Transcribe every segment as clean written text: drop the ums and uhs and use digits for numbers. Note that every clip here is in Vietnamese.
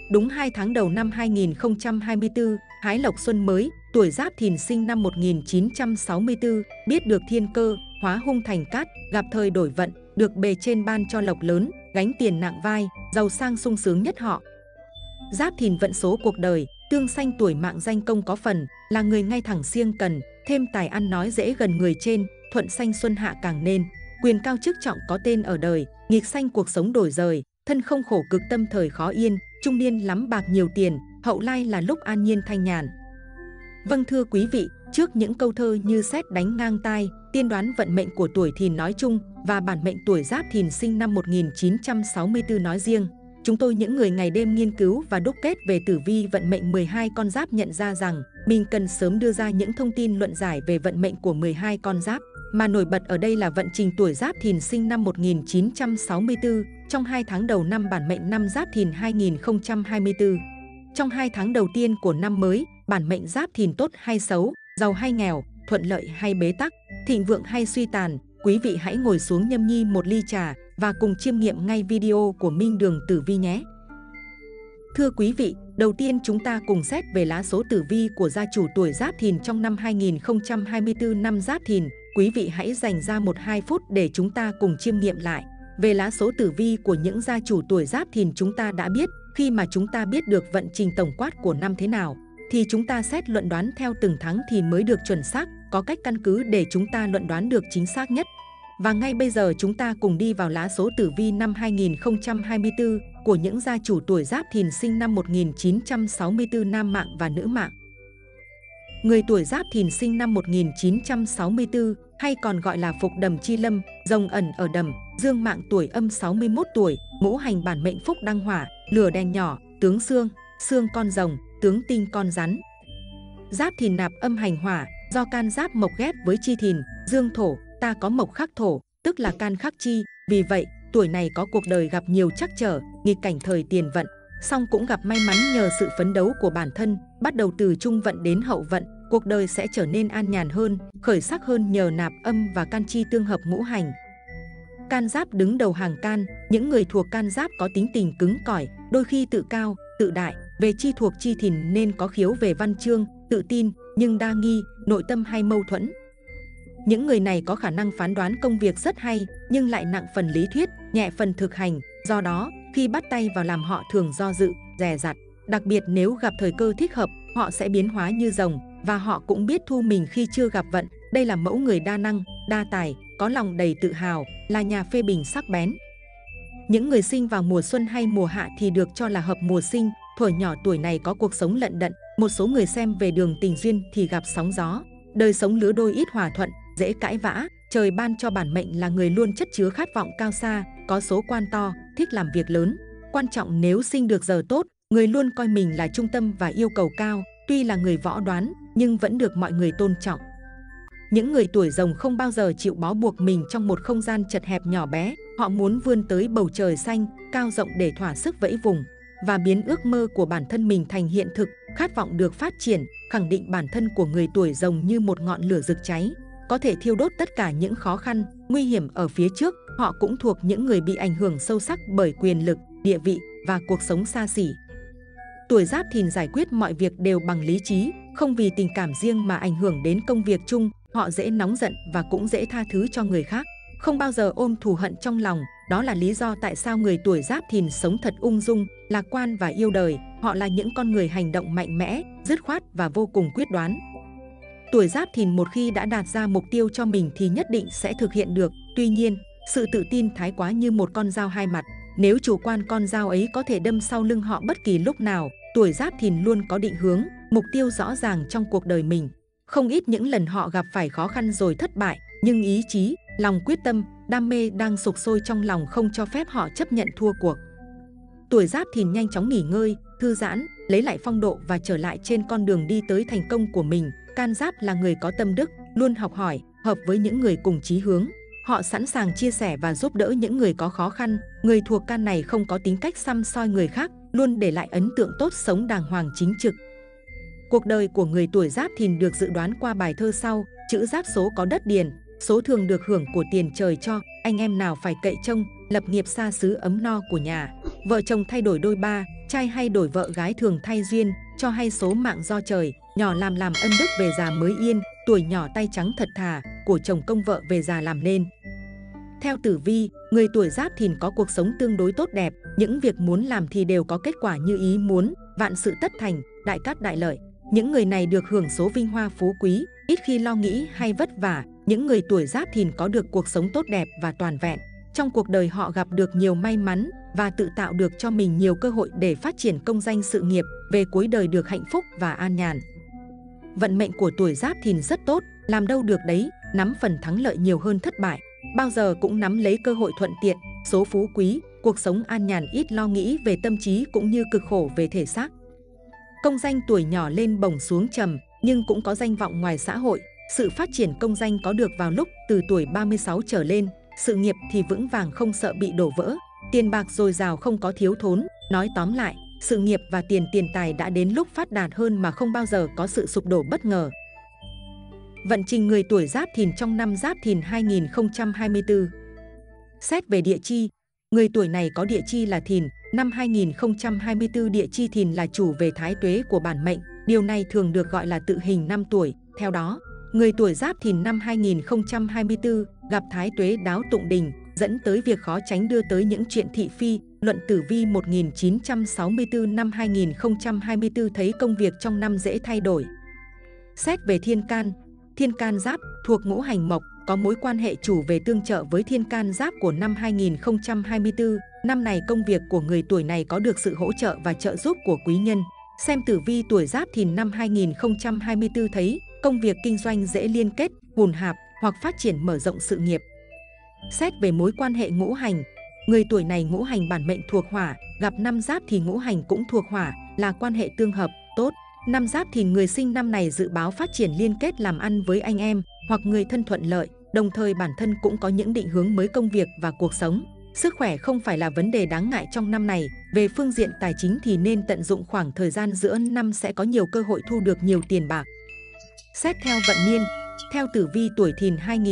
Đúng 2 tháng đầu năm 2024, hái lộc xuân mới, tuổi Giáp Thìn sinh năm 1964, biết được thiên cơ, hóa hung thành cát, gặp thời đổi vận, được bề trên ban cho lộc lớn, gánh tiền nặng vai, giàu sang sung sướng nhất họ. Giáp Thìn vận số cuộc đời, tương xanh tuổi mạng danh công có phần, là người ngay thẳng siêng cần, thêm tài ăn nói dễ gần người trên, thuận xanh xuân hạ càng nên, quyền cao chức trọng có tên ở đời, nghịch xanh cuộc sống đổi rời, thân không khổ cực tâm thời khó yên, trung niên lắm bạc nhiều tiền, hậu lai là lúc an nhiên thanh nhàn. Vâng thưa quý vị, trước những câu thơ như sét đánh ngang tai, tiên đoán vận mệnh của tuổi Thìn nói chung và bản mệnh tuổi Giáp Thìn sinh năm 1964 nói riêng, chúng tôi những người ngày đêm nghiên cứu và đúc kết về tử vi vận mệnh 12 con giáp nhận ra rằng mình cần sớm đưa ra những thông tin luận giải về vận mệnh của 12 con giáp, mà nổi bật ở đây là vận trình tuổi Giáp Thìn sinh năm 1964 trong 2 tháng đầu năm bản mệnh năm Giáp Thìn 2024. Trong 2 tháng đầu tiên của năm mới, bản mệnh Giáp Thìn tốt hay xấu, giàu hay nghèo, thuận lợi hay bế tắc, thịnh vượng hay suy tàn, quý vị hãy ngồi xuống nhâm nhi một ly trà và cùng chiêm nghiệm ngay video của Minh Đường Tử Vi nhé. Thưa quý vị, đầu tiên chúng ta cùng xét về lá số tử vi của gia chủ tuổi Giáp Thìn trong năm 2024 năm Giáp Thìn. Quý vị hãy dành ra 1-2 phút để chúng ta cùng chiêm nghiệm lại. Về lá số tử vi của những gia chủ tuổi Giáp Thìn chúng ta đã biết, khi mà chúng ta biết được vận trình tổng quát của năm thế nào, thì chúng ta xét luận đoán theo từng tháng thì mới được chuẩn xác, có cách căn cứ để chúng ta luận đoán được chính xác nhất. Và ngay bây giờ chúng ta cùng đi vào lá số tử vi năm 2024 của những gia chủ tuổi Giáp Thìn sinh năm 1964 nam mạng và nữ mạng. Người tuổi Giáp Thìn sinh năm 1964 hay còn gọi là Phục Đầm Chi Lâm, rồng ẩn ở đầm, dương mạng tuổi âm 61 tuổi, ngũ hành bản mệnh Phúc Đăng Hỏa, lửa đèn nhỏ, tướng xương, xương con rồng, tướng tinh con rắn. Giáp Thìn nạp âm hành hỏa, do can giáp mộc ghép với chi thìn, dương thổ, ta có mộc khắc thổ, tức là can khắc chi, vì vậy tuổi này có cuộc đời gặp nhiều trắc trở, nghịch cảnh thời tiền vận, song cũng gặp may mắn nhờ sự phấn đấu của bản thân, bắt đầu từ trung vận đến hậu vận, cuộc đời sẽ trở nên an nhàn hơn, khởi sắc hơn nhờ nạp âm và can chi tương hợp ngũ hành. Can giáp đứng đầu hàng can, những người thuộc can giáp có tính tình cứng cỏi, đôi khi tự cao, tự đại, về chi thuộc chi thìn nên có khiếu về văn chương, tự tin, nhưng đa nghi, nội tâm hay mâu thuẫn. Những người này có khả năng phán đoán công việc rất hay, nhưng lại nặng phần lý thuyết, nhẹ phần thực hành, do đó, khi bắt tay vào làm họ thường do dự, dè dặt. Đặc biệt nếu gặp thời cơ thích hợp, họ sẽ biến hóa như rồng, và họ cũng biết thu mình khi chưa gặp vận. Đây là mẫu người đa năng, đa tài, có lòng đầy tự hào, là nhà phê bình sắc bén. Những người sinh vào mùa xuân hay mùa hạ thì được cho là hợp mùa sinh, thuở nhỏ tuổi này có cuộc sống lận đận, một số người xem về đường tình duyên thì gặp sóng gió. Đời sống lứa đôi ít hòa thuận, dễ cãi vã, trời ban cho bản mệnh là người luôn chất chứa khát vọng cao xa, có số quan to, thích làm việc lớn. Quan trọng nếu sinh được giờ tốt, người luôn coi mình là trung tâm và yêu cầu cao, tuy là người võ đoán nhưng vẫn được mọi người tôn trọng. Những người tuổi rồng không bao giờ chịu bó buộc mình trong một không gian chật hẹp nhỏ bé, họ muốn vươn tới bầu trời xanh, cao rộng để thỏa sức vẫy vùng và biến ước mơ của bản thân mình thành hiện thực, khát vọng được phát triển, khẳng định bản thân của người tuổi rồng như một ngọn lửa rực cháy, có thể thiêu đốt tất cả những khó khăn, nguy hiểm ở phía trước. Họ cũng thuộc những người bị ảnh hưởng sâu sắc bởi quyền lực, địa vị và cuộc sống xa xỉ. Tuổi Giáp Thìn giải quyết mọi việc đều bằng lý trí, không vì tình cảm riêng mà ảnh hưởng đến công việc chung. Họ dễ nóng giận và cũng dễ tha thứ cho người khác, không bao giờ ôm thù hận trong lòng. Đó là lý do tại sao người tuổi Giáp Thìn sống thật ung dung, lạc quan và yêu đời. Họ là những con người hành động mạnh mẽ, dứt khoát và vô cùng quyết đoán. Tuổi Giáp Thìn một khi đã đạt ra mục tiêu cho mình thì nhất định sẽ thực hiện được. Tuy nhiên, sự tự tin thái quá như một con dao hai mặt. Nếu chủ quan, con dao ấy có thể đâm sau lưng họ bất kỳ lúc nào. Tuổi Giáp Thìn luôn có định hướng, mục tiêu rõ ràng trong cuộc đời mình. Không ít những lần họ gặp phải khó khăn rồi thất bại, nhưng ý chí, lòng quyết tâm, đam mê đang sục sôi trong lòng không cho phép họ chấp nhận thua cuộc. Tuổi Giáp Thìn nhanh chóng nghỉ ngơi, thư giãn, lấy lại phong độ và trở lại trên con đường đi tới thành công của mình. Can Giáp là người có tâm đức, luôn học hỏi, hợp với những người cùng chí hướng. Họ sẵn sàng chia sẻ và giúp đỡ những người có khó khăn. Người thuộc can này không có tính cách săm soi người khác, luôn để lại ấn tượng tốt, sống đàng hoàng chính trực. Cuộc đời của người tuổi Giáp Thìn được dự đoán qua bài thơ sau. Chữ Giáp số có đất điền, số thường được hưởng của tiền trời cho. Anh em nào phải cậy trông, lập nghiệp xa xứ ấm no của nhà. Vợ chồng thay đổi đôi ba, Trai hay đổi vợ, gái thường thay duyên, cho hay số mạng do trời, nhỏ làm ân đức về già mới yên, tuổi nhỏ tay trắng thật thà, của chồng công vợ về già làm nên. Theo tử vi, người tuổi Giáp Thìn có cuộc sống tương đối tốt đẹp, những việc muốn làm thì đều có kết quả như ý muốn, vạn sự tất thành, đại cát đại lợi. Những người này được hưởng số vinh hoa phú quý, ít khi lo nghĩ hay vất vả. Những người tuổi Giáp Thìn có được cuộc sống tốt đẹp và toàn vẹn. Trong cuộc đời họ gặp được nhiều may mắn và tự tạo được cho mình nhiều cơ hội để phát triển công danh sự nghiệp, về cuối đời được hạnh phúc và an nhàn. Vận mệnh của tuổi Giáp Thìn rất tốt, làm đâu được đấy, nắm phần thắng lợi nhiều hơn thất bại. Bao giờ cũng nắm lấy cơ hội thuận tiện, số phú quý, cuộc sống an nhàn, ít lo nghĩ về tâm trí cũng như cực khổ về thể xác. Công danh tuổi nhỏ lên bổng xuống trầm, nhưng cũng có danh vọng ngoài xã hội. Sự phát triển công danh có được vào lúc từ tuổi 36 trở lên, sự nghiệp thì vững vàng không sợ bị đổ vỡ, tiền bạc dồi dào không có thiếu thốn. Nói tóm lại, sự nghiệp và tiền tài đã đến lúc phát đạt hơn mà không bao giờ có sự sụp đổ bất ngờ. Vận trình người tuổi Giáp Thìn trong năm Giáp Thìn 2024. Xét về địa chi, người tuổi này có địa chi là Thìn. Năm 2024 địa chi Thìn là chủ về thái tuế của bản mệnh, điều này thường được gọi là tự hình năm tuổi. Theo đó, người tuổi Giáp Thìn năm 2024 gặp thái tuế đáo tụng đình, dẫn tới việc khó tránh đưa tới những chuyện thị phi. Luận tử vi 1964 năm 2024 thấy công việc trong năm dễ thay đổi. Xét về thiên can Giáp thuộc ngũ hành mộc, có mối quan hệ chủ về tương trợ với thiên can Giáp của năm 2024. Năm này công việc của người tuổi này có được sự hỗ trợ và trợ giúp của quý nhân. Xem tử vi tuổi Giáp Thìn năm 2024 thấy công việc kinh doanh dễ liên kết, hùn hạp hoặc phát triển mở rộng sự nghiệp. Xét về mối quan hệ ngũ hành, người tuổi này ngũ hành bản mệnh thuộc hỏa, gặp năm Giáp thì ngũ hành cũng thuộc hỏa, là quan hệ tương hợp, tốt. Năm Giáp thì người sinh năm này dự báo phát triển liên kết làm ăn với anh em hoặc người thân thuận lợi, đồng thời bản thân cũng có những định hướng mới công việc và cuộc sống. Sức khỏe không phải là vấn đề đáng ngại trong năm này. Về phương diện tài chính thì nên tận dụng khoảng thời gian giữa năm sẽ có nhiều cơ hội thu được nhiều tiền bạc. Xét theo vận niên, theo tử vi tuổi Thìn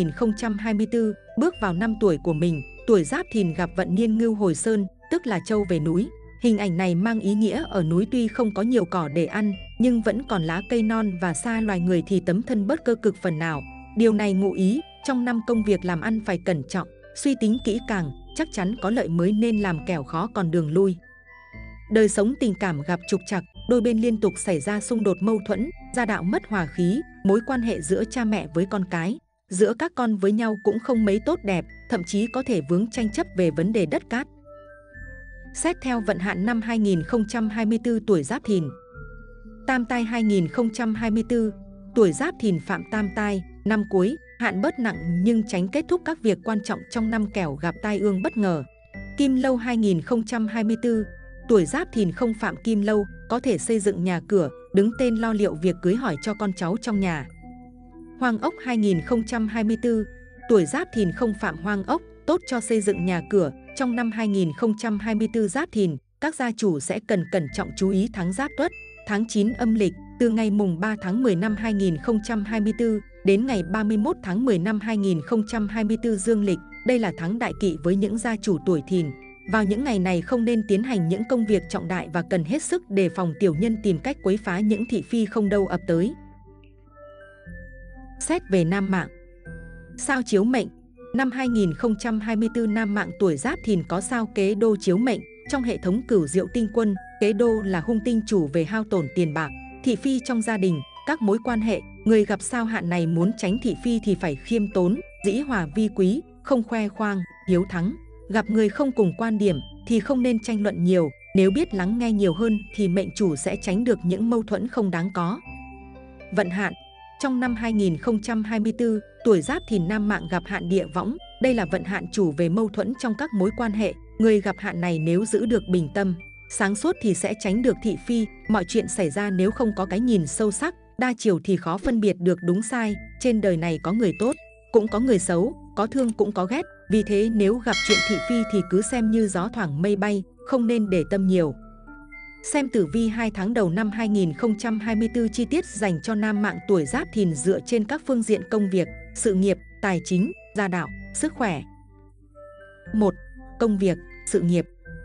2024, bước vào năm tuổi của mình, tuổi Giáp Thìn gặp vận niên Ngưu Hồi Sơn, tức là trâu về núi. Hình ảnh này mang ý nghĩa ở núi tuy không có nhiều cỏ để ăn, nhưng vẫn còn lá cây non và xa loài người thì tấm thân bớt cơ cực phần nào. Điều này ngụ ý, trong năm công việc làm ăn phải cẩn trọng, suy tính kỹ càng, chắc chắn có lợi mới nên làm, kẻo khó còn đường lui. Đời sống tình cảm gặp trục trặc, đôi bên liên tục xảy ra xung đột mâu thuẫn, gia đạo mất hòa khí, mối quan hệ giữa cha mẹ với con cái, giữa các con với nhau cũng không mấy tốt đẹp, thậm chí có thể vướng tranh chấp về vấn đề đất cát. Xét theo vận hạn năm 2024 tuổi Giáp Thìn. Tam tai 2024, tuổi Giáp Thìn phạm tam tai, năm cuối, hạn bớt nặng nhưng tránh kết thúc các việc quan trọng trong năm kẻo gặp tai ương bất ngờ. Kim Lâu 2024, tuổi Giáp Thìn không phạm Kim Lâu, có thể xây dựng nhà cửa, đứng tên lo liệu việc cưới hỏi cho con cháu trong nhà. Hoang Ốc 2024, tuổi Giáp Thìn không phạm Hoang Ốc, tốt cho xây dựng nhà cửa. Trong năm 2024 Giáp Thìn, các gia chủ sẽ cần cẩn trọng chú ý tháng Giáp Tuất, tháng 9 âm lịch, từ ngày mùng 3 tháng 10 năm 2024 đến ngày 31 tháng 10 năm 2024 dương lịch. Đây là tháng đại kỵ với những gia chủ tuổi Thìn. Vào những ngày này không nên tiến hành những công việc trọng đại và cần hết sức đề phòng tiểu nhân tìm cách quấy phá những thị phi không đâu ập tới. Xét về nam mạng. Sao chiếu mệnh. Năm 2024 nam mạng tuổi Giáp Thìn có sao Kế Đô chiếu mệnh. Trong hệ thống Cửu Diệu Tinh Quân, Kế Đô là hung tinh chủ về hao tổn tiền bạc, thị phi trong gia đình, các mối quan hệ. Người gặp sao hạn này muốn tránh thị phi thì phải khiêm tốn, dĩ hòa vi quý, không khoe khoang, hiếu thắng. Gặp người không cùng quan điểm thì không nên tranh luận nhiều, nếu biết lắng nghe nhiều hơn thì mệnh chủ sẽ tránh được những mâu thuẫn không đáng có. Vận hạn. Trong năm 2024, tuổi Giáp Thìn nam mạng gặp hạn địa võng, đây là vận hạn chủ về mâu thuẫn trong các mối quan hệ. Người gặp hạn này nếu giữ được bình tâm, sáng suốt thì sẽ tránh được thị phi. Mọi chuyện xảy ra nếu không có cái nhìn sâu sắc, đa chiều thì khó phân biệt được đúng sai. Trên đời này có người tốt, cũng có người xấu, có thương cũng có ghét. Vì thế nếu gặp chuyện thị phi thì cứ xem như gió thoảng mây bay, không nên để tâm nhiều. Xem tử vi 2 tháng đầu năm 2024 chi tiết dành cho nam mạng tuổi Giáp Thìn dựa trên các phương diện công việc, sự nghiệp, tài chính, gia đạo, sức khỏe. 1. Công việc, sự nghiệp.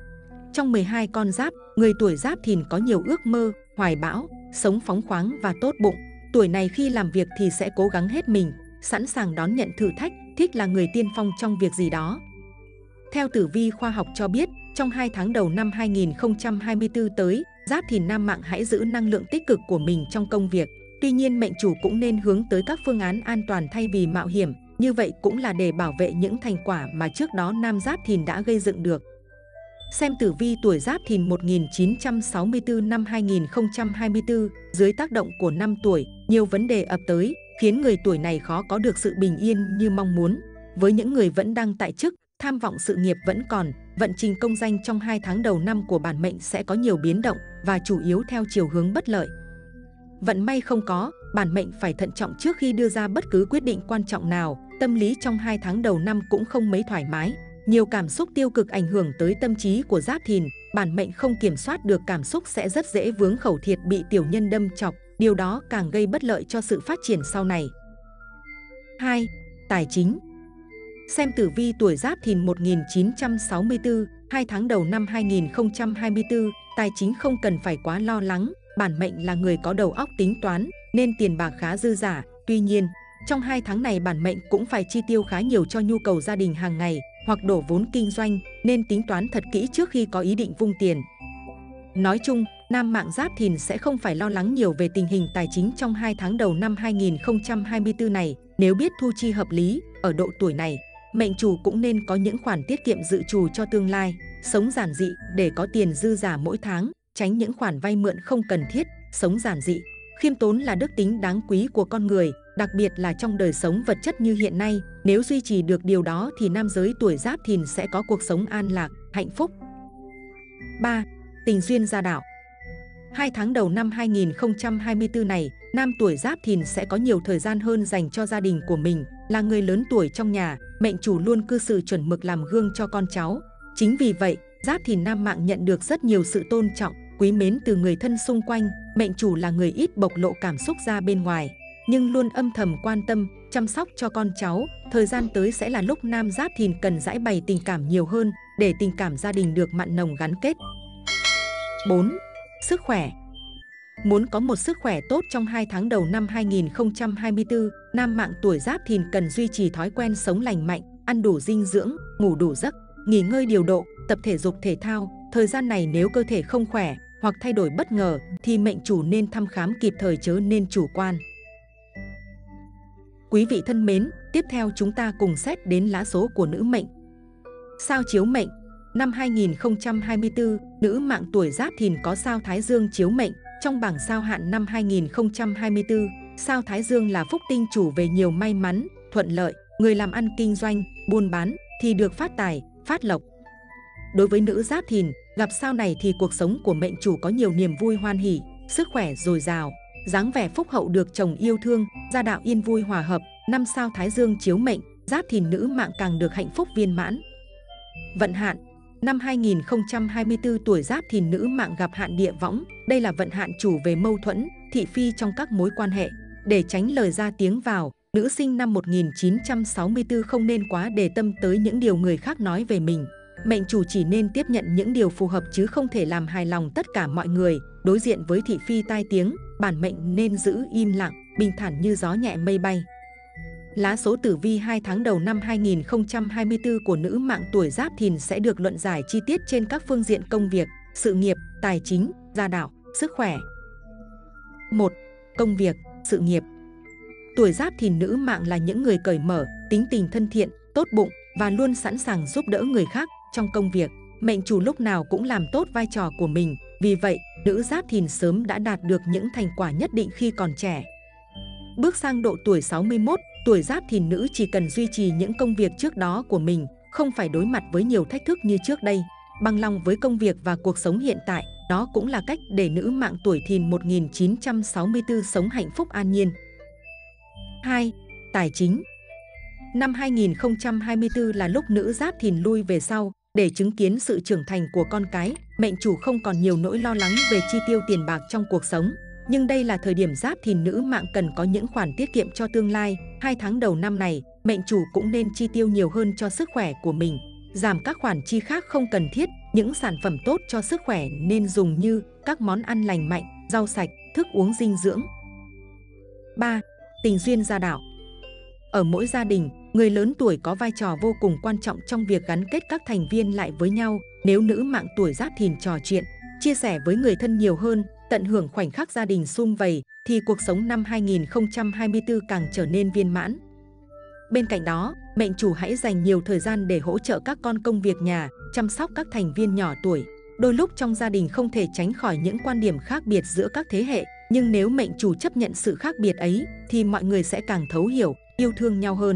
Trong 12 con giáp, người tuổi Giáp Thìn có nhiều ước mơ, hoài bão, sống phóng khoáng và tốt bụng. Tuổi này khi làm việc thì sẽ cố gắng hết mình, sẵn sàng đón nhận thử thách, thích là người tiên phong trong việc gì đó. Theo tử vi khoa học cho biết, trong 2 tháng đầu năm 2024 tới, Giáp Thìn nam mạng hãy giữ năng lượng tích cực của mình trong công việc. Tuy nhiên mệnh chủ cũng nên hướng tới các phương án an toàn thay vì mạo hiểm, như vậy cũng là để bảo vệ những thành quả mà trước đó nam Giáp Thìn đã gây dựng được. Xem tử vi tuổi Giáp Thìn 1964 năm 2024, dưới tác động của năm tuổi, nhiều vấn đề ập tới, khiến người tuổi này khó có được sự bình yên như mong muốn. Với những người vẫn đang tại chức, tham vọng sự nghiệp vẫn còn, vận trình công danh trong 2 tháng đầu năm của bản mệnh sẽ có nhiều biến động và chủ yếu theo chiều hướng bất lợi. Vận may không có, bản mệnh phải thận trọng trước khi đưa ra bất cứ quyết định quan trọng nào. Tâm lý trong 2 tháng đầu năm cũng không mấy thoải mái. Nhiều cảm xúc tiêu cực ảnh hưởng tới tâm trí của Giáp Thìn, bản mệnh không kiểm soát được cảm xúc sẽ rất dễ vướng khẩu thiệt, bị tiểu nhân đâm chọc, điều đó càng gây bất lợi cho sự phát triển sau này. 2. Tài chính. Xem tử vi tuổi Giáp Thìn 1964, 2 tháng đầu năm 2024, tài chính không cần phải quá lo lắng, bản mệnh là người có đầu óc tính toán, nên tiền bạc khá dư dả. Tuy nhiên, trong 2 tháng này bản mệnh cũng phải chi tiêu khá nhiều cho nhu cầu gia đình hàng ngày hoặc đổ vốn kinh doanh, nên tính toán thật kỹ trước khi có ý định vung tiền. Nói chung, nam mạng Giáp Thìn sẽ không phải lo lắng nhiều về tình hình tài chính trong 2 tháng đầu năm 2024 này, nếu biết thu chi hợp lý. Ở độ tuổi này, mệnh chủ cũng nên có những khoản tiết kiệm dự trù cho tương lai, sống giản dị để có tiền dư giả mỗi tháng, tránh những khoản vay mượn không cần thiết. Sống giản dị, khiêm tốn là đức tính đáng quý của con người, đặc biệt là trong đời sống vật chất như hiện nay. Nếu duy trì được điều đó thì nam giới tuổi Giáp Thìn sẽ có cuộc sống an lạc, hạnh phúc. 3. Tình duyên gia đạo. 2 tháng đầu năm 2024 này, nam tuổi Giáp Thìn sẽ có nhiều thời gian hơn dành cho gia đình của mình. Là người lớn tuổi trong nhà, mệnh chủ luôn cư xử chuẩn mực làm gương cho con cháu. Chính vì vậy, Giáp Thìn nam mạng nhận được rất nhiều sự tôn trọng, quý mến từ người thân xung quanh. Mệnh chủ là người ít bộc lộ cảm xúc ra bên ngoài, nhưng luôn âm thầm quan tâm, chăm sóc cho con cháu. Thời gian tới sẽ là lúc nam Giáp Thìn cần giãi bày tình cảm nhiều hơn, để tình cảm gia đình được mặn nồng gắn kết. 4. Sức khỏe. Muốn có một sức khỏe tốt trong 2 tháng đầu năm 2024, nam mạng tuổi Giáp Thìn cần duy trì thói quen sống lành mạnh, ăn đủ dinh dưỡng, ngủ đủ giấc, nghỉ ngơi điều độ, tập thể dục thể thao. Thời gian này nếu cơ thể không khỏe hoặc thay đổi bất ngờ thì mệnh chủ nên thăm khám kịp thời, chớ nên chủ quan. Quý vị thân mến, tiếp theo chúng ta cùng xét đến lá số của nữ mệnh. Sao chiếu mệnh. Năm 2024, nữ mạng tuổi Giáp Thìn có sao Thái Dương chiếu mệnh. Trong bảng sao hạn năm 2024, sao Thái Dương là phúc tinh chủ về nhiều may mắn, thuận lợi. Người làm ăn kinh doanh, buôn bán thì được phát tài, phát lộc. Đối với nữ Giáp Thìn, gặp sao này thì cuộc sống của mệnh chủ có nhiều niềm vui hoan hỉ, sức khỏe dồi dào, dáng vẻ phúc hậu được chồng yêu thương, gia đạo yên vui hòa hợp. Năm sao Thái Dương chiếu mệnh, Giáp Thìn nữ mạng càng được hạnh phúc viên mãn. Vận hạn. Năm 2024 tuổi Giáp Thìn nữ mạng gặp hạn địa võng. Đây là vận hạn chủ về mâu thuẫn, thị phi trong các mối quan hệ. Để tránh lời ra tiếng vào, nữ sinh năm 1964 không nên quá để tâm tới những điều người khác nói về mình. Mệnh chủ chỉ nên tiếp nhận những điều phù hợp chứ không thể làm hài lòng tất cả mọi người. Đối diện với thị phi tai tiếng, bản mệnh nên giữ im lặng, bình thản như gió nhẹ mây bay. Lá số tử vi 2 tháng đầu năm 2024 của nữ mạng tuổi Giáp Thìn sẽ được luận giải chi tiết trên các phương diện công việc, sự nghiệp, tài chính, gia đạo, sức khỏe. 1. Công việc, sự nghiệp. Tuổi Giáp Thìn nữ mạng là những người cởi mở, tính tình thân thiện, tốt bụng và luôn sẵn sàng giúp đỡ người khác. Trong công việc, mệnh chủ lúc nào cũng làm tốt vai trò của mình. Vì vậy, nữ Giáp Thìn sớm đã đạt được những thành quả nhất định khi còn trẻ. Bước sang độ tuổi 61, tuổi Giáp Thìn nữ chỉ cần duy trì những công việc trước đó của mình, không phải đối mặt với nhiều thách thức như trước đây. Bằng lòng với công việc và cuộc sống hiện tại, đó cũng là cách để nữ mạng tuổi Thìn 1964 sống hạnh phúc an nhiên. 2. Tài chính. Năm 2024 là lúc nữ Giáp Thìn lui về sau, để chứng kiến sự trưởng thành của con cái. Mệnh chủ không còn nhiều nỗi lo lắng về chi tiêu tiền bạc trong cuộc sống. Nhưng đây là thời điểm Giáp Thìn nữ mạng cần có những khoản tiết kiệm cho tương lai. 2 tháng đầu năm này, mệnh chủ cũng nên chi tiêu nhiều hơn cho sức khỏe của mình, giảm các khoản chi khác không cần thiết. những sản phẩm tốt cho sức khỏe nên dùng như các món ăn lành mạnh, rau sạch, thức uống dinh dưỡng. 3. Tình duyên gia đạo. Ở mỗi gia đình, người lớn tuổi có vai trò vô cùng quan trọng trong việc gắn kết các thành viên lại với nhau. Nếu nữ mạng tuổi Giáp Thìn trò chuyện, chia sẻ với người thân nhiều hơn, tận hưởng khoảnh khắc gia đình sum vầy, thì cuộc sống năm 2024 càng trở nên viên mãn. Bên cạnh đó, mệnh chủ hãy dành nhiều thời gian để hỗ trợ các con công việc nhà, chăm sóc các thành viên nhỏ tuổi. Đôi lúc trong gia đình không thể tránh khỏi những quan điểm khác biệt giữa các thế hệ, nhưng nếu mệnh chủ chấp nhận sự khác biệt ấy, thì mọi người sẽ càng thấu hiểu, yêu thương nhau hơn.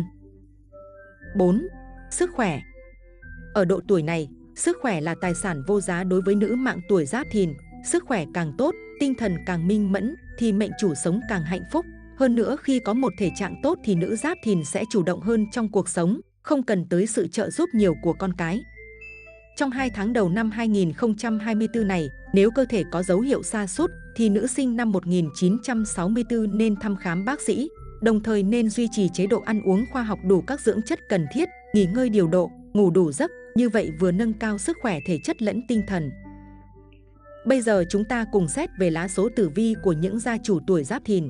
4. Sức khỏe. Ở độ tuổi này, sức khỏe là tài sản vô giá đối với nữ mạng tuổi Giáp Thìn. Sức khỏe càng tốt, tinh thần càng minh mẫn, thì mệnh chủ sống càng hạnh phúc. Hơn nữa, khi có một thể trạng tốt thì nữ Giáp Thìn sẽ chủ động hơn trong cuộc sống, không cần tới sự trợ giúp nhiều của con cái. Trong 2 tháng đầu năm 2024 này, nếu cơ thể có dấu hiệu sa sút thì nữ sinh năm 1964 nên thăm khám bác sĩ, đồng thời nên duy trì chế độ ăn uống khoa học đủ các dưỡng chất cần thiết, nghỉ ngơi điều độ, ngủ đủ giấc, như vậy vừa nâng cao sức khỏe thể chất lẫn tinh thần. Bây giờ chúng ta cùng xét về lá số tử vi của những gia chủ tuổi Giáp Thìn.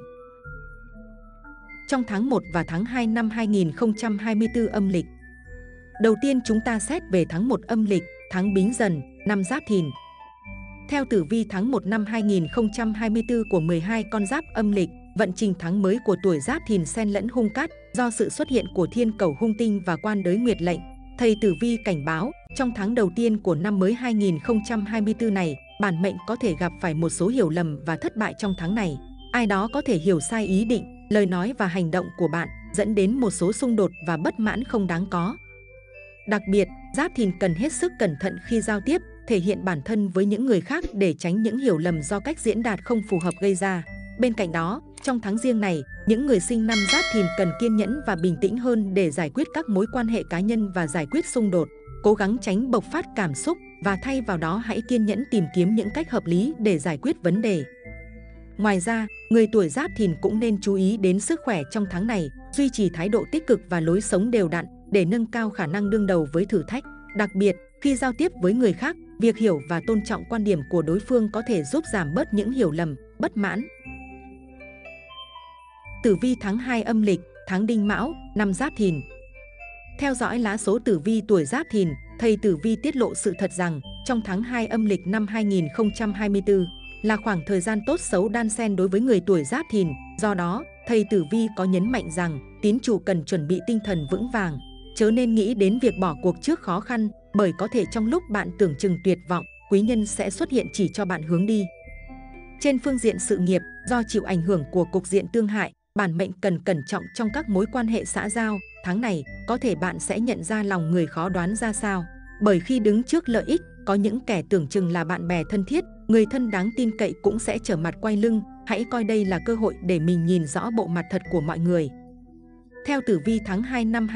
Trong tháng 1 và tháng 2 năm 2024 âm lịch. Đầu tiên chúng ta xét về tháng 1 âm lịch, tháng Bính Dần, năm Giáp Thìn. Theo tử vi tháng 1 năm 2024 của 12 con giáp âm lịch, vận trình tháng mới của tuổi Giáp Thìn xen lẫn hung cát do sự xuất hiện của thiên cẩu hung tinh và quan đới nguyệt lệnh. Thầy tử vi cảnh báo, trong tháng đầu tiên của năm mới 2024 này, bản mệnh có thể gặp phải một số hiểu lầm và thất bại trong tháng này. Ai đó có thể hiểu sai ý định, lời nói và hành động của bạn, dẫn đến một số xung đột và bất mãn không đáng có. Đặc biệt, Giáp Thìn cần hết sức cẩn thận khi giao tiếp, thể hiện bản thân với những người khác để tránh những hiểu lầm do cách diễn đạt không phù hợp gây ra. Bên cạnh đó, trong tháng riêng này, những người sinh năm Giáp Thìn cần kiên nhẫn và bình tĩnh hơn để giải quyết các mối quan hệ cá nhân và giải quyết xung đột. Cố gắng tránh bộc phát cảm xúc và thay vào đó hãy kiên nhẫn tìm kiếm những cách hợp lý để giải quyết vấn đề. Ngoài ra, người tuổi Giáp Thìn cũng nên chú ý đến sức khỏe trong tháng này, duy trì thái độ tích cực và lối sống đều đặn để nâng cao khả năng đương đầu với thử thách. Đặc biệt, khi giao tiếp với người khác, việc hiểu và tôn trọng quan điểm của đối phương có thể giúp giảm bớt những hiểu lầm, bất mãn. Tử vi tháng 2 âm lịch, tháng Đinh Mão, năm Giáp Thìn. Theo dõi lá số tử vi tuổi Giáp Thìn, thầy tử vi tiết lộ sự thật rằng trong tháng 2 âm lịch năm 2024 là khoảng thời gian tốt xấu đan xen đối với người tuổi Giáp Thìn. Do đó, thầy tử vi có nhấn mạnh rằng tín chủ cần chuẩn bị tinh thần vững vàng, chớ nên nghĩ đến việc bỏ cuộc trước khó khăn, bởi có thể trong lúc bạn tưởng chừng tuyệt vọng, quý nhân sẽ xuất hiện chỉ cho bạn hướng đi. Trên phương diện sự nghiệp, do chịu ảnh hưởng của cục diện tương hại, bản mệnh cần cẩn trọng trong các mối quan hệ xã giao. Tháng này, có thể bạn sẽ nhận ra lòng người khó đoán ra sao, bởi khi đứng trước lợi ích, có những kẻ tưởng chừng là bạn bè thân thiết, người thân đáng tin cậy cũng sẽ trở mặt quay lưng. Hãy coi đây là cơ hội để mình nhìn rõ bộ mặt thật của mọi người. Theo tử vi tháng 2 năm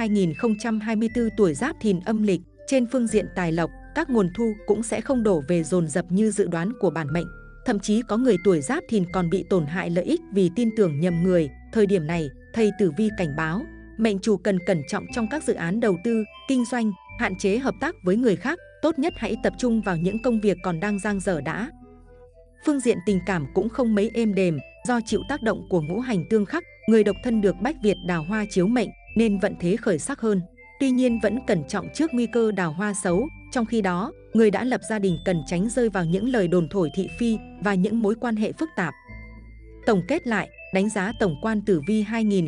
2024 tuổi Giáp Thìn âm lịch, trên phương diện tài lộc, các nguồn thu cũng sẽ không đổ về dồn dập như dự đoán của bản mệnh. Thậm chí có người tuổi Giáp Thìn còn bị tổn hại lợi ích vì tin tưởng nhầm người. Thời điểm này, thầy tử vi cảnh báo, mệnh chủ cần cẩn trọng trong các dự án đầu tư, kinh doanh, hạn chế hợp tác với người khác. Tốt nhất hãy tập trung vào những công việc còn đang dang dở đã. Phương diện tình cảm cũng không mấy êm đềm, do chịu tác động của ngũ hành tương khắc, người độc thân được bách Việt đào hoa chiếu mệnh nên vận thế khởi sắc hơn. Tuy nhiên vẫn cẩn trọng trước nguy cơ đào hoa xấu. Trong khi đó, người đã lập gia đình cần tránh rơi vào những lời đồn thổi thị phi và những mối quan hệ phức tạp. Tổng kết lại, đánh giá tổng quan tử vi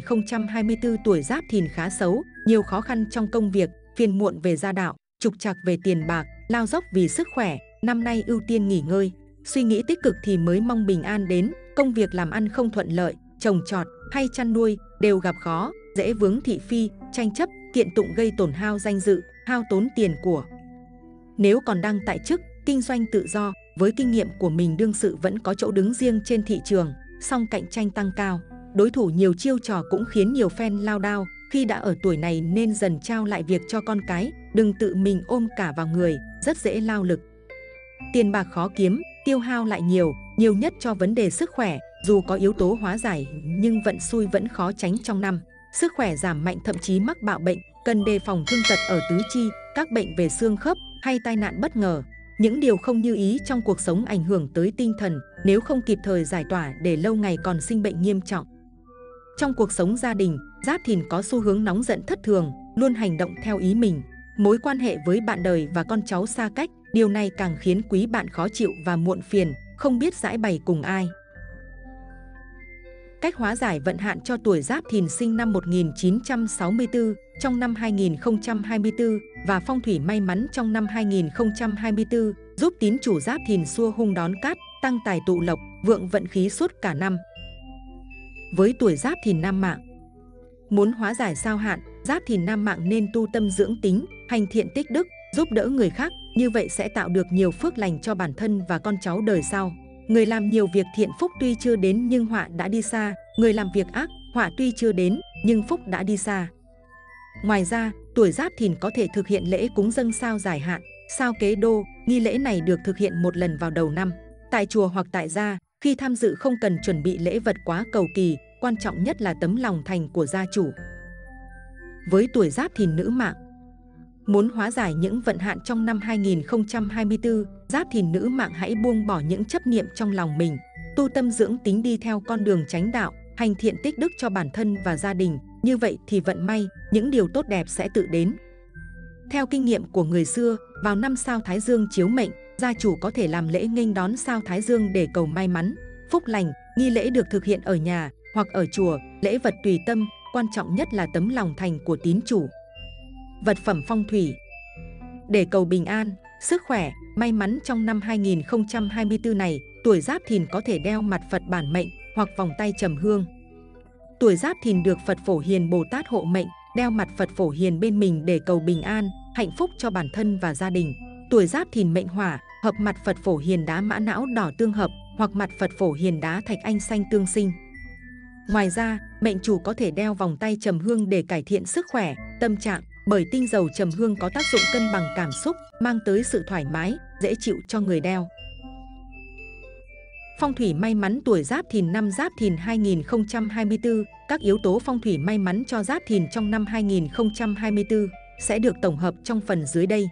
2024 tuổi Giáp Thìn khá xấu, nhiều khó khăn trong công việc, phiền muộn về gia đạo, trục trặc về tiền bạc, lao dốc vì sức khỏe. Năm nay ưu tiên nghỉ ngơi, suy nghĩ tích cực thì mới mong bình an đến. Công việc làm ăn không thuận lợi, trồng trọt hay chăn nuôi đều gặp khó, dễ vướng thị phi, tranh chấp, kiện tụng gây tổn hao danh dự, hao tốn tiền của. Nếu còn đang tại chức, kinh doanh tự do, với kinh nghiệm của mình đương sự vẫn có chỗ đứng riêng trên thị trường, song cạnh tranh tăng cao, đối thủ nhiều chiêu trò cũng khiến nhiều fan lao đao. Khi đã ở tuổi này nên dần trao lại việc cho con cái, đừng tự mình ôm cả vào người, rất dễ lao lực. Tiền bạc khó kiếm, tiêu hao lại nhiều nhất cho vấn đề sức khỏe. Dù có yếu tố hóa giải nhưng vận xui vẫn khó tránh trong năm. Sức khỏe giảm mạnh, thậm chí mắc bạo bệnh, cần đề phòng thương tật ở tứ chi, các bệnh về xương khớp hay tai nạn bất ngờ. Những điều không như ý trong cuộc sống ảnh hưởng tới tinh thần nếu không kịp thời giải tỏa để lâu ngày còn sinh bệnh nghiêm trọng. Trong cuộc sống gia đình, Giáp Thìn có xu hướng nóng giận thất thường, luôn hành động theo ý mình. Mối quan hệ với bạn đời và con cháu xa cách, điều này càng khiến quý bạn khó chịu và muộn phiền, không biết giãi bày cùng ai. Cách hóa giải vận hạn cho tuổi Giáp Thìn sinh năm 1964 trong năm 2024 và phong thủy may mắn trong năm 2024 giúp tín chủ Giáp Thìn xua hung đón cát, tăng tài tụ lộc, vượng vận khí suốt cả năm. Với tuổi Giáp Thìn nam mạng, muốn hóa giải sao hạn, Giáp Thìn nam mạng nên tu tâm dưỡng tính, hành thiện tích đức, giúp đỡ người khác, như vậy sẽ tạo được nhiều phước lành cho bản thân và con cháu đời sau. Người làm nhiều việc thiện phúc tuy chưa đến nhưng họa đã đi xa, người làm việc ác, họa tuy chưa đến nhưng phúc đã đi xa. Ngoài ra, tuổi Giáp Thìn có thể thực hiện lễ cúng dâng sao giải hạn, sao kế đô. Nghi lễ này được thực hiện một lần vào đầu năm, tại chùa hoặc tại gia. Khi tham dự không cần chuẩn bị lễ vật quá cầu kỳ, quan trọng nhất là tấm lòng thành của gia chủ. Với tuổi Giáp Thìn nữ mạng, muốn hóa giải những vận hạn trong năm 2024, Giáp Thìn nữ mạng hãy buông bỏ những chấp niệm trong lòng mình, tu tâm dưỡng tính, đi theo con đường chánh đạo, hành thiện tích đức cho bản thân và gia đình. Như vậy thì vận may, những điều tốt đẹp sẽ tự đến. Theo kinh nghiệm của người xưa, vào năm sao Thái Dương chiếu mệnh, gia chủ có thể làm lễ nghênh đón sao Thái Dương để cầu may mắn, phúc lành. Nghi lễ được thực hiện ở nhà hoặc ở chùa, lễ vật tùy tâm, quan trọng nhất là tấm lòng thành của tín chủ. Vật phẩm phong thủy để cầu bình an, sức khỏe, may mắn trong năm 2024 này, tuổi Giáp Thìn có thể đeo mặt Phật bản mệnh hoặc vòng tay trầm hương. Tuổi Giáp Thìn được Phật Phổ Hiền Bồ Tát hộ mệnh, đeo mặt Phật Phổ Hiền bên mình để cầu bình an, hạnh phúc cho bản thân và gia đình. Tuổi Giáp Thìn mệnh hỏa, hợp mặt Phật Phổ Hiền đá mã não đỏ tương hợp hoặc mặt Phật Phổ Hiền đá thạch anh xanh tương sinh. Ngoài ra, mệnh chủ có thể đeo vòng tay trầm hương để cải thiện sức khỏe, tâm trạng, bởi tinh dầu trầm hương có tác dụng cân bằng cảm xúc, mang tới sự thoải mái, dễ chịu cho người đeo. Phong thủy may mắn tuổi Giáp Thìn năm Giáp Thìn 2024, các yếu tố phong thủy may mắn cho Giáp Thìn trong năm 2024 sẽ được tổng hợp trong phần dưới đây.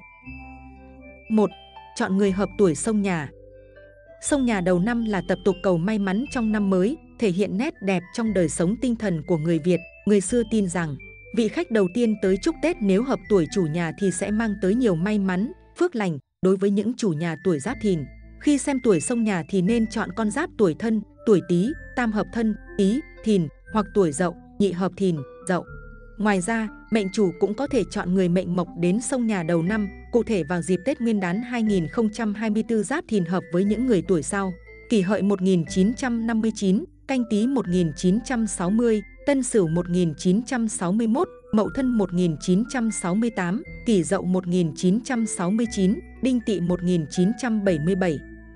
1. Chọn người hợp tuổi xông nhà. Xông nhà đầu năm là tập tục cầu may mắn trong năm mới, thể hiện nét đẹp trong đời sống tinh thần của người Việt. Người xưa tin rằng, vị khách đầu tiên tới chúc Tết nếu hợp tuổi chủ nhà thì sẽ mang tới nhiều may mắn, phước lành. Đối với những chủ nhà tuổi Giáp Thìn, khi xem tuổi xông nhà thì nên chọn con giáp tuổi Thân, tuổi Tý, tam hợp Thân, Tý, Thìn hoặc tuổi Dậu, nhị hợp Thìn, Dậu. Ngoài ra, mệnh chủ cũng có thể chọn người mệnh mộc đến xông nhà đầu năm, cụ thể vào dịp Tết Nguyên đán 2024 Giáp Thìn hợp với những người tuổi sau: Kỷ Hợi 1959, Canh Tý 1960, Tân Sửu 1961, Mậu Thân 1968, Kỷ Dậu 1969, Đinh Tỵ 1977.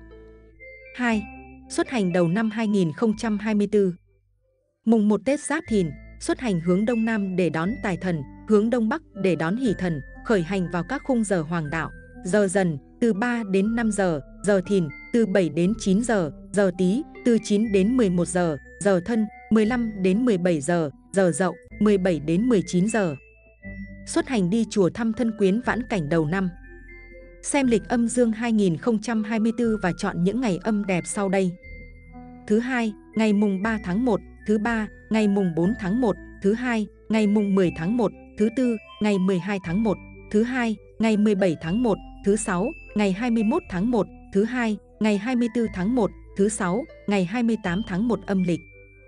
2. Xuất hành đầu năm 2024. Mùng 1 Tết Giáp Thìn, xuất hành hướng Đông Nam để đón Tài Thần, hướng Đông Bắc để đón Hỷ Thần, khởi hành vào các khung giờ hoàng đạo. Giờ Dần từ 3 đến 5 giờ, giờ Thìn từ 7 đến 9 giờ, giờ Tý từ 9 đến 11 giờ, giờ Thân 15 đến 17 giờ, giờ Dậu 17 đến 19 giờ. Xuất hành đi chùa thăm thân quyến vãn cảnh đầu năm. Xem lịch âm dương 2024 và chọn những ngày âm đẹp sau đây. Thứ hai, ngày mùng 3 tháng 1, thứ ba, ngày mùng 4 tháng 1, thứ hai, ngày mùng 10 tháng 1, thứ tư, ngày 12 tháng 1, thứ hai, ngày 17 tháng 1, thứ sáu, ngày 21 tháng 1, thứ hai, ngày 24 tháng 1, thứ sáu, ngày 28 tháng 1 âm lịch.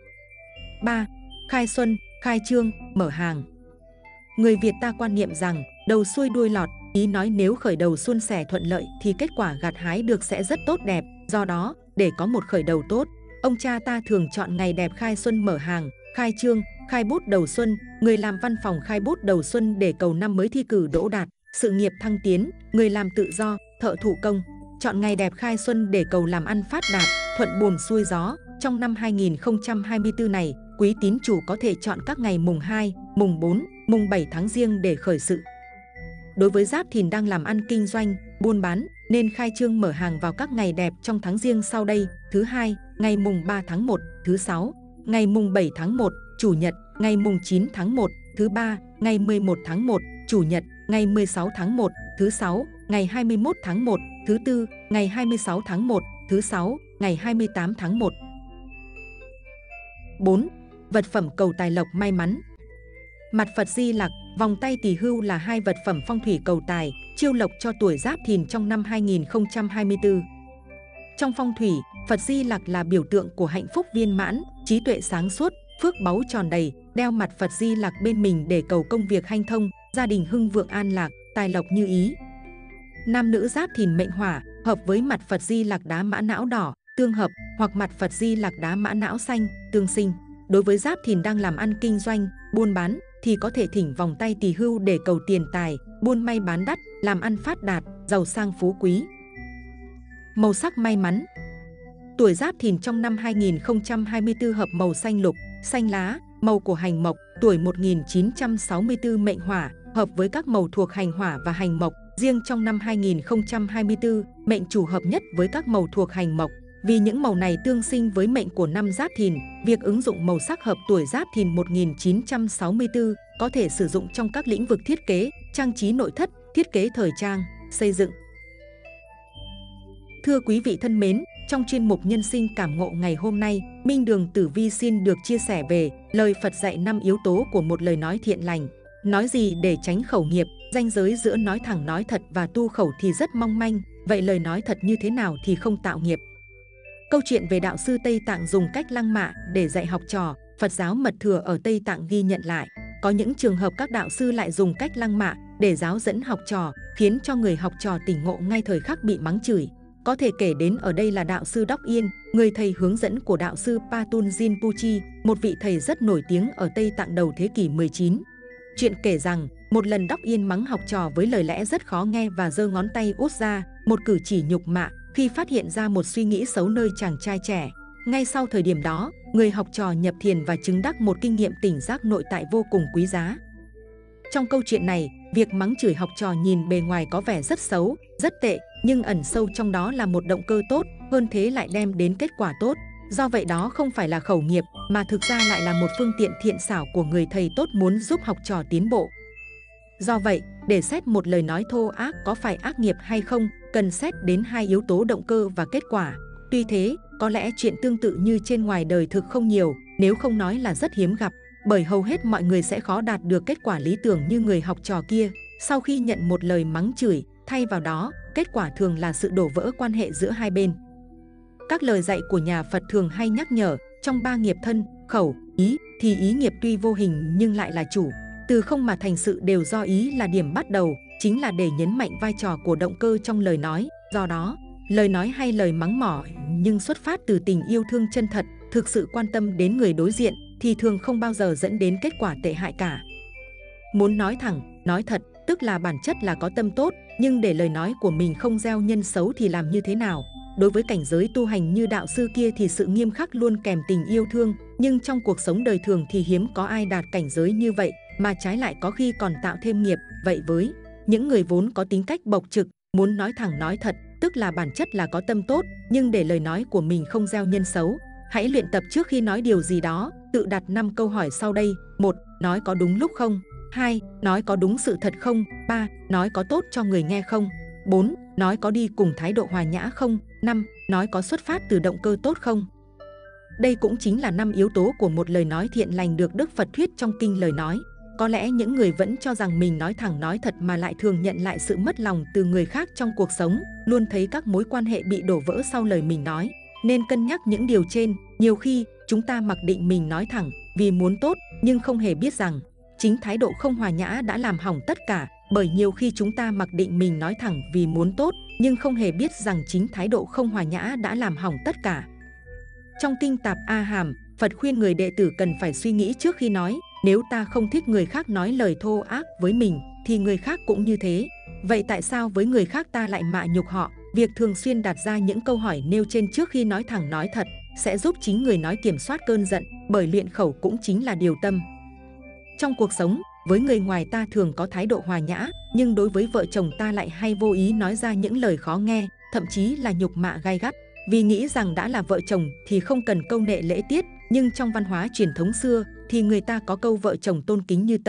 3. Khai xuân, khai trương, mở hàng. Người Việt ta quan niệm rằng đầu xuôi đuôi lọt, ý nói nếu khởi đầu suôn sẻ thuận lợi thì kết quả gặt hái được sẽ rất tốt đẹp. Do đó, để có một khởi đầu tốt, ông cha ta thường chọn ngày đẹp khai xuân mở hàng, khai trương, khai bút đầu xuân. Người làm văn phòng khai bút đầu xuân để cầu năm mới thi cử đỗ đạt, sự nghiệp thăng tiến. Người làm tự do, thợ thủ công, chọn ngày đẹp khai xuân để cầu làm ăn phát đạt, thuận buồm xuôi gió. Trong năm 2024 này, quý tín chủ có thể chọn các ngày mùng 2, mùng 4, mùng 7 tháng Giêng để khởi sự. Đối với Giáp Thìn đang làm ăn kinh doanh, buôn bán, nên khai trương mở hàng vào các ngày đẹp trong tháng Giêng sau đây. Thứ hai, ngày mùng 3 tháng 1, thứ sáu, ngày mùng 7 tháng 1, Chủ nhật, ngày mùng 9 tháng 1, thứ ba, ngày 11 tháng 1, Chủ nhật, ngày 16 tháng 1, thứ sáu, ngày 21 tháng 1, thứ Tư, ngày 26 tháng 1, thứ Sáu, ngày 28 tháng 1. 4. Vật phẩm cầu tài lộc may mắn. Mặt Phật Di Lặc, vòng tay tỳ hưu là hai vật phẩm phong thủy cầu tài, chiêu lộc cho tuổi Giáp Thìn trong năm 2024. Trong phong thủy, Phật Di Lặc là biểu tượng của hạnh phúc viên mãn, trí tuệ sáng suốt, phước báu tròn đầy, đeo mặt Phật Di Lặc bên mình để cầu công việc hanh thông, gia đình hưng vượng an lạc, tài lộc như ý. Nam nữ Giáp Thìn mệnh hỏa, hợp với mặt Phật Di Lặc đá mã não đỏ, tương hợp, hoặc mặt Phật Di Lặc đá mã não xanh, tương sinh. Đối với Giáp Thìn đang làm ăn kinh doanh, buôn bán thì có thể thỉnh vòng tay tỳ hưu để cầu tiền tài, buôn may bán đắt, làm ăn phát đạt, giàu sang phú quý. Màu sắc may mắn. Tuổi Giáp Thìn trong năm 2024 hợp màu xanh lục, xanh lá, màu của hành mộc, tuổi 1964 mệnh hỏa, hợp với các màu thuộc hành hỏa và hành mộc. Riêng trong năm 2024, mệnh chủ hợp nhất với các màu thuộc hành mộc. Vì những màu này tương sinh với mệnh của năm Giáp Thìn, việc ứng dụng màu sắc hợp tuổi Giáp Thìn 1964 có thể sử dụng trong các lĩnh vực thiết kế, trang trí nội thất, thiết kế thời trang, xây dựng. Thưa quý vị thân mến, trong chuyên mục Nhân sinh cảm ngộ ngày hôm nay, Minh Đường Tử Vi xin được chia sẻ về lời Phật dạy 5 yếu tố của một lời nói thiện lành. Nói gì để tránh khẩu nghiệp, ranh giới giữa nói thẳng nói thật và tu khẩu thì rất mong manh, vậy lời nói thật như thế nào thì không tạo nghiệp? Câu chuyện về đạo sư Tây Tạng dùng cách lăng mạ để dạy học trò, Phật giáo mật thừa ở Tây Tạng ghi nhận lại. Có những trường hợp các đạo sư lại dùng cách lăng mạ để giáo dẫn học trò, khiến cho người học trò tỉnh ngộ ngay thời khắc bị mắng chửi. Có thể kể đến ở đây là đạo sư Đốc Yên, người thầy hướng dẫn của đạo sư Patul Rinpoche, một vị thầy rất nổi tiếng ở Tây Tạng đầu thế kỷ 19. Chuyện kể rằng, một lần Đốc Yên mắng học trò với lời lẽ rất khó nghe và giơ ngón tay út ra, một cử chỉ nhục mạ khi phát hiện ra một suy nghĩ xấu nơi chàng trai trẻ. Ngay sau thời điểm đó, người học trò nhập thiền và chứng đắc một kinh nghiệm tỉnh giác nội tại vô cùng quý giá. Trong câu chuyện này, việc mắng chửi học trò nhìn bề ngoài có vẻ rất xấu, rất tệ, nhưng ẩn sâu trong đó là một động cơ tốt, hơn thế lại đem đến kết quả tốt. Do vậy đó không phải là khẩu nghiệp, mà thực ra lại là một phương tiện thiện xảo của người thầy tốt muốn giúp học trò tiến bộ. Do vậy, để xét một lời nói thô ác có phải ác nghiệp hay không, cần xét đến hai yếu tố động cơ và kết quả. Tuy thế, có lẽ chuyện tương tự như trên ngoài đời thực không nhiều, nếu không nói là rất hiếm gặp, bởi hầu hết mọi người sẽ khó đạt được kết quả lý tưởng như người học trò kia. Sau khi nhận một lời mắng chửi, thay vào đó, kết quả thường là sự đổ vỡ quan hệ giữa hai bên. Các lời dạy của nhà Phật thường hay nhắc nhở, trong ba nghiệp thân, khẩu, ý, thì ý nghiệp tuy vô hình nhưng lại là chủ. Từ không mà thành sự đều do ý là điểm bắt đầu, chính là để nhấn mạnh vai trò của động cơ trong lời nói. Do đó, lời nói hay lời mắng mỏ nhưng xuất phát từ tình yêu thương chân thật, thực sự quan tâm đến người đối diện thì thường không bao giờ dẫn đến kết quả tệ hại cả. Muốn nói thẳng, nói thật, tức là bản chất là có tâm tốt, nhưng để lời nói của mình không gieo nhân xấu thì làm như thế nào? Đối với cảnh giới tu hành như đạo sư kia thì sự nghiêm khắc luôn kèm tình yêu thương, nhưng trong cuộc sống đời thường thì hiếm có ai đạt cảnh giới như vậy, mà trái lại có khi còn tạo thêm nghiệp. Vậy với những người vốn có tính cách bộc trực, muốn nói thẳng nói thật, tức là bản chất là có tâm tốt, nhưng để lời nói của mình không gieo nhân xấu, hãy luyện tập trước khi nói điều gì đó, tự đặt 5 câu hỏi sau đây. 1. Nói có đúng lúc không? 2. Nói có đúng sự thật không? 3. Nói có tốt cho người nghe không? 4. Nói có đi cùng thái độ hòa nhã không? 5. Nói có xuất phát từ động cơ tốt không? Đây cũng chính là 5 yếu tố của một lời nói thiện lành được Đức Phật thuyết trong kinh lời nói. Có lẽ những người vẫn cho rằng mình nói thẳng nói thật mà lại thường nhận lại sự mất lòng từ người khác trong cuộc sống, luôn thấy các mối quan hệ bị đổ vỡ sau lời mình nói. Nên cân nhắc những điều trên, nhiều khi chúng ta mặc định mình nói thẳng vì muốn tốt, nhưng không hề biết rằng chính thái độ không hòa nhã đã làm hỏng tất cả. Bởi nhiều khi chúng ta mặc định mình nói thẳng vì muốn tốt, nhưng không hề biết rằng chính thái độ không hòa nhã đã làm hỏng tất cả. Trong kinh Tạp A Hàm, Phật khuyên người đệ tử cần phải suy nghĩ trước khi nói. Nếu ta không thích người khác nói lời thô ác với mình, thì người khác cũng như thế. Vậy tại sao với người khác ta lại mạ nhục họ? Việc thường xuyên đặt ra những câu hỏi nêu trên trước khi nói thẳng nói thật sẽ giúp chính người nói kiểm soát cơn giận, bởi luyện khẩu cũng chính là điều tâm. Trong cuộc sống, với người ngoài ta thường có thái độ hòa nhã, nhưng đối với vợ chồng ta lại hay vô ý nói ra những lời khó nghe, thậm chí là nhục mạ gay gắt. Vì nghĩ rằng đã là vợ chồng thì không cần câu nệ lễ tiết, nhưng trong văn hóa truyền thống xưa thì người ta có câu vợ chồng tôn kính như tân.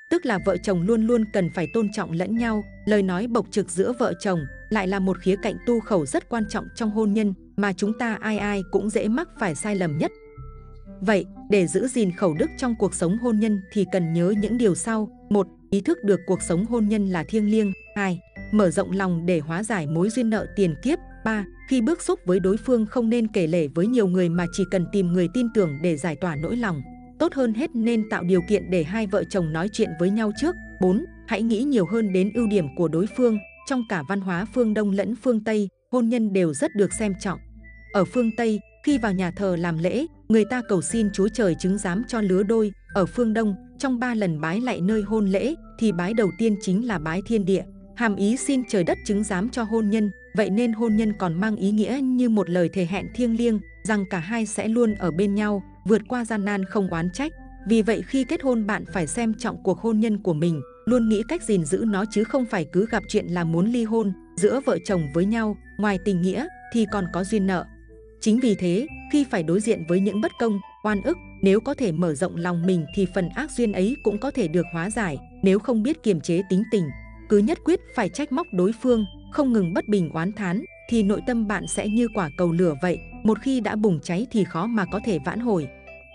tức là vợ chồng luôn luôn cần phải tôn trọng lẫn nhau. Lời nói bộc trực giữa vợ chồng lại là một khía cạnh tu khẩu rất quan trọng trong hôn nhân mà chúng ta ai ai cũng dễ mắc phải sai lầm nhất. Vậy, để giữ gìn khẩu đức trong cuộc sống hôn nhân thì cần nhớ những điều sau. 1. Ý thức được cuộc sống hôn nhân là thiêng liêng. 2. Mở rộng lòng để hóa giải mối duyên nợ tiền kiếp. 3. Khi bức xúc với đối phương không nên kể lể với nhiều người mà chỉ cần tìm người tin tưởng để giải tỏa nỗi lòng. Tốt hơn hết nên tạo điều kiện để hai vợ chồng nói chuyện với nhau trước. 4. Hãy nghĩ nhiều hơn đến ưu điểm của đối phương. Trong cả văn hóa phương Đông lẫn phương Tây, hôn nhân đều rất được xem trọng. Ở phương Tây, khi vào nhà thờ làm lễ, người ta cầu xin Chúa Trời chứng giám cho lứa đôi. Ở phương Đông, trong 3 lần bái lạy nơi hôn lễ, thì bái đầu tiên chính là bái thiên địa, hàm ý xin trời đất chứng giám cho hôn nhân. Vậy nên hôn nhân còn mang ý nghĩa như một lời thề hẹn thiêng liêng, rằng cả hai sẽ luôn ở bên nhau, vượt qua gian nan không oán trách. Vì vậy khi kết hôn bạn phải xem trọng cuộc hôn nhân của mình, luôn nghĩ cách gìn giữ nó chứ không phải cứ gặp chuyện là muốn ly hôn. Giữa vợ chồng với nhau, ngoài tình nghĩa thì còn có duyên nợ. Chính vì thế, khi phải đối diện với những bất công, oan ức, nếu có thể mở rộng lòng mình thì phần ác duyên ấy cũng có thể được hóa giải. Nếu không biết kiềm chế tính tình, cứ nhất quyết phải trách móc đối phương, không ngừng bất bình oán thán, thì nội tâm bạn sẽ như quả cầu lửa vậy, một khi đã bùng cháy thì khó mà có thể vãn hồi.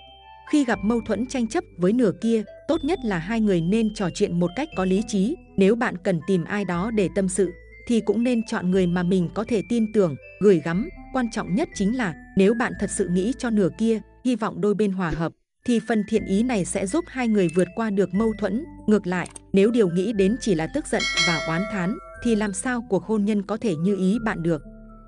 Khi gặp mâu thuẫn tranh chấp với nửa kia, tốt nhất là hai người nên trò chuyện một cách có lý trí. Nếu bạn cần tìm ai đó để tâm sự, thì cũng nên chọn người mà mình có thể tin tưởng, gửi gắm. Quan trọng nhất chính là nếu bạn thật sự nghĩ cho nửa kia, hy vọng đôi bên hòa hợp, thì phần thiện ý này sẽ giúp hai người vượt qua được mâu thuẫn. Ngược lại, nếu điều nghĩ đến chỉ là tức giận và oán thán, thì làm sao cuộc hôn nhân có thể như ý bạn được.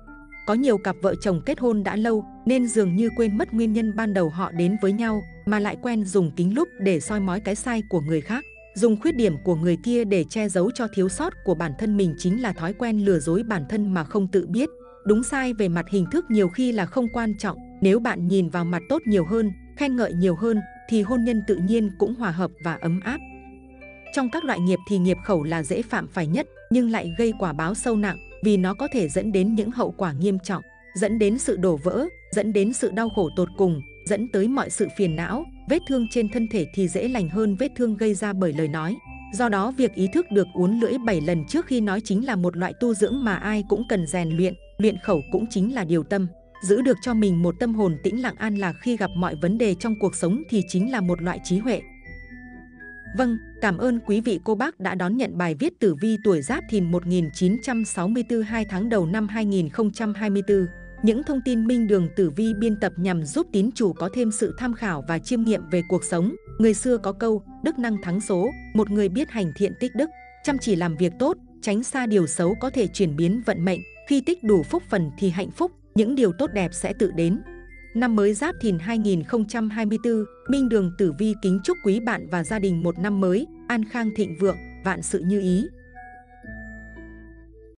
Có nhiều cặp vợ chồng kết hôn đã lâu nên dường như quên mất nguyên nhân ban đầu họ đến với nhau, mà lại quen dùng kính lúp để soi mói cái sai của người khác, dùng khuyết điểm của người kia để che giấu cho thiếu sót của bản thân mình, chính là thói quen lừa dối bản thân mà không tự biết. Đúng sai về mặt hình thức nhiều khi là không quan trọng, nếu bạn nhìn vào mặt tốt nhiều hơn, khen ngợi nhiều hơn, thì hôn nhân tự nhiên cũng hòa hợp và ấm áp. Trong các loại nghiệp thì nghiệp khẩu là dễ phạm phải nhất, nhưng lại gây quả báo sâu nặng, vì nó có thể dẫn đến những hậu quả nghiêm trọng, dẫn đến sự đổ vỡ, dẫn đến sự đau khổ tột cùng, dẫn tới mọi sự phiền não. Vết thương trên thân thể thì dễ lành hơn vết thương gây ra bởi lời nói. Do đó việc ý thức được uốn lưỡi 7 lần trước khi nói chính là một loại tu dưỡng mà ai cũng cần rèn luyện. Luyện khẩu cũng chính là điều tâm. Giữ được cho mình một tâm hồn tĩnh lặng an lạc khi gặp mọi vấn đề trong cuộc sống thì chính là một loại trí huệ. Vâng, cảm ơn quý vị cô bác đã đón nhận bài viết tử vi tuổi Giáp Thìn 1964 2 tháng đầu năm 2024. Những thông tin Minh Đường Tử Vi biên tập nhằm giúp tín chủ có thêm sự tham khảo và chiêm nghiệm về cuộc sống. Người xưa có câu, đức năng thắng số, một người biết hành thiện tích đức, chăm chỉ làm việc tốt, tránh xa điều xấu có thể chuyển biến vận mệnh. Khi tích đủ phúc phần thì hạnh phúc, những điều tốt đẹp sẽ tự đến. Năm mới Giáp Thìn 2024, Minh Đường Tử Vi kính chúc quý bạn và gia đình một năm mới an khang thịnh vượng, vạn sự như ý.